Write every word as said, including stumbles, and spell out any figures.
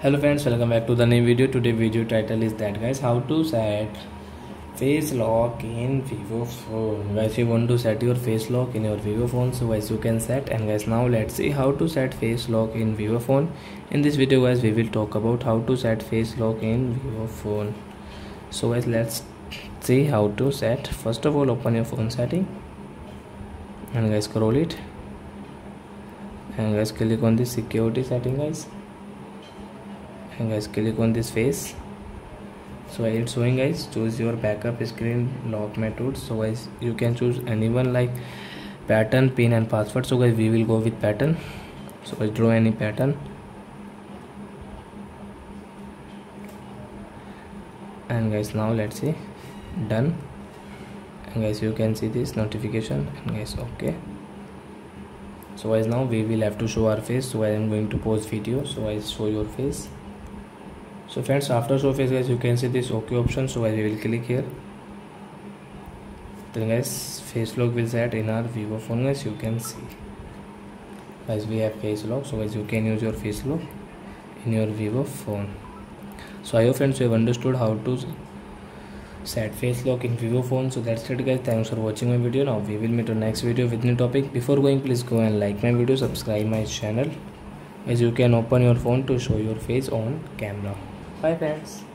Hello friends, welcome back to the new video. Today video title is that guys, how to set face lock in Vivo phone. Guys, you want to set your face lock in your Vivo phone, so guys you can set. And guys, now let's see how to set face lock in Vivo phone. In this video guys, we will talk about how to set face lock in Vivo phone. So guys, let's see how to set. First of all, open your phone setting and guys scroll it and guys click on this security setting guys, and guys click on this face. So it's showing guys, choose your backup screen lock method. So guys you can choose anyone like pattern, pin and password. So guys we will go with pattern. So guys draw any pattern and guys now let's see done, and guys you can see this notification and guys okay. So guys now we will have to show our face. So I am going to pause video. So guys show your face. So friends, after show face guys you can see this OK option. So guys we will click here. Then guys face lock will set in our Vivo phone guys. You can see guys we have face lock. So guys you can use your face lock in your Vivo phone. So I hope friends you have understood how to set face lock in Vivo phone. So that's it guys, thanks for watching my video. Now we will meet on next video with new topic. Before going, please go and like my video, subscribe my channel, as you can open your phone to show your face on camera. Bye friends.